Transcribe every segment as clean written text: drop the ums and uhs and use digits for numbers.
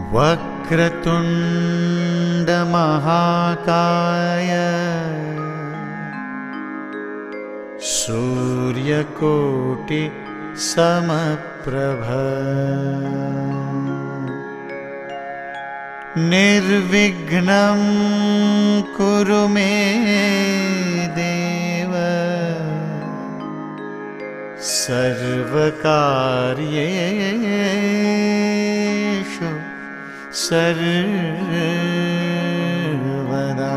वक्रतुंड महाकाय सूर्यकोटि समप्रभ निर्विघ्नं कुरु मे देव सर्वकार्येषु सर्वदा।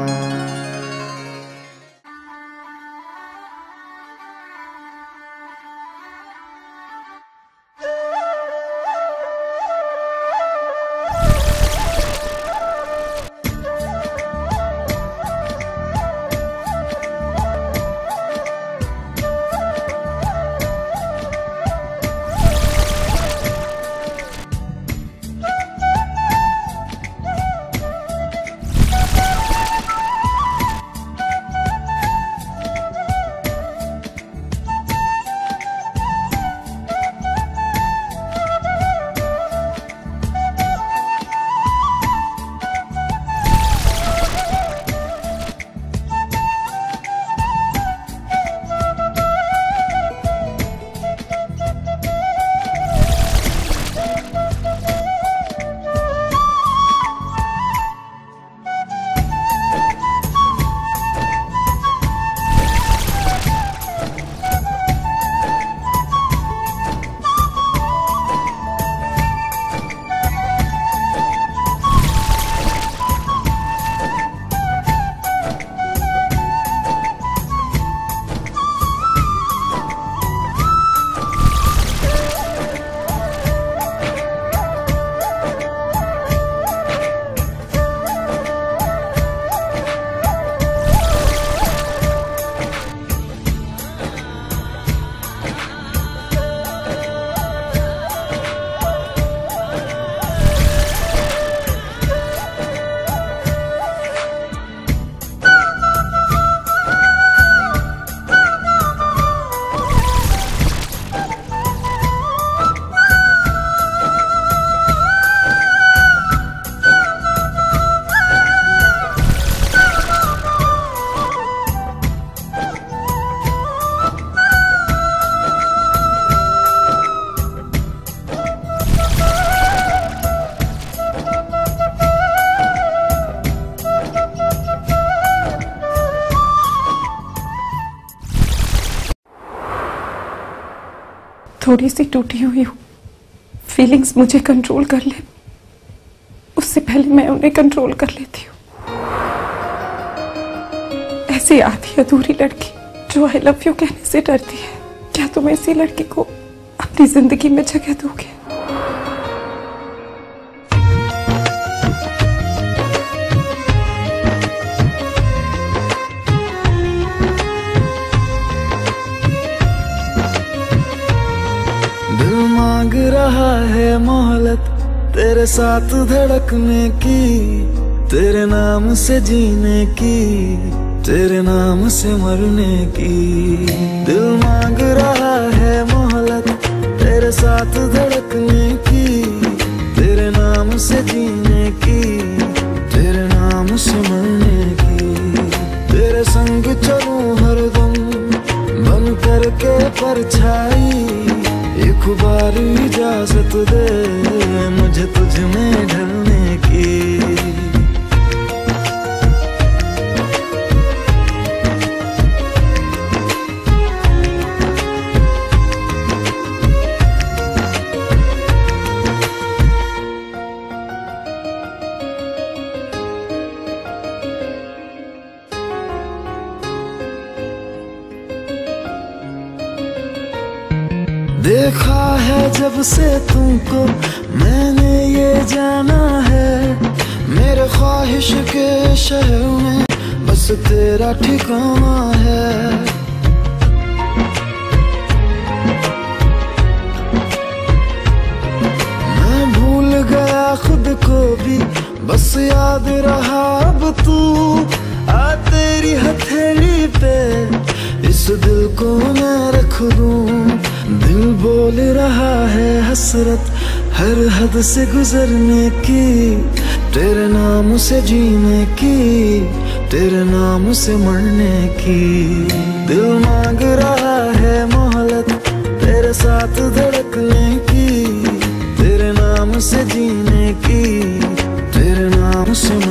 थोड़ी सी टूटी हुई हूँ, फीलिंग्स मुझे कंट्रोल कर ले उससे पहले मैं उन्हें कंट्रोल कर लेती हूँ। ऐसी आधी अधूरी लड़की जो आई लव यू कहने से डरती है, क्या तुम ऐसी लड़की को अपनी जिंदगी में जगह दोगे? मांग रहा है मोहलत तेरे साथ धड़कने की, तेरे नाम से जीने की, तेरे नाम से मरने की। दिल मांग रहा है मोहलत तेरे साथ धड़कने की, तेरे नाम से जीने की, तेरे नाम से मरने की। तेरे संग चलूं हरदम बन करके परछाई, एक बार इजाजत दे मुझे तुझ में ढलने की। देखा है जब से तुमको मैंने ये जाना है, मेरे ख्वाहिश के शहर में बस तेरा ठिकाना है। मैं भूल गया खुद को भी बस याद रहा अब तू, आ तेरी हथेली पे इस दिल को मैं रख दूं। दिल बोल रहा है हसरत हर हद से गुजरने की, तेरे नाम से जीने की, तेरे नाम से मरने की। दिल मांग रहा है मोहलत तेरे साथ धड़कने की, तेरे नाम से जीने की, तेरे नाम से